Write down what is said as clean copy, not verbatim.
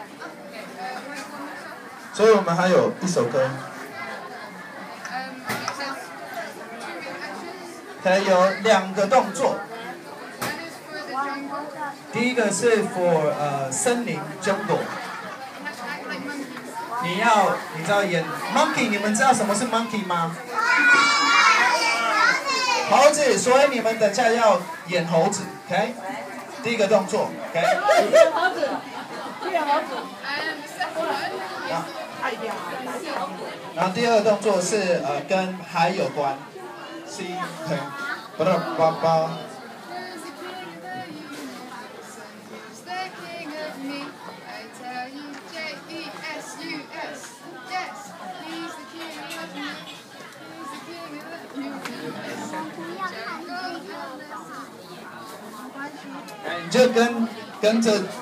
所以我们还有一首歌，可以有2个动作。第一个是 for 森林 jungle， 你知道演 monkey， 你们知道什么是 monkey 吗？猴子，所以你们等下要演猴子 ，OK？ 第一个动作 ，OK？ 演猴子，演猴子。 然后第二个动作是跟海有关 ，C 很巴拉巴巴。你就跟着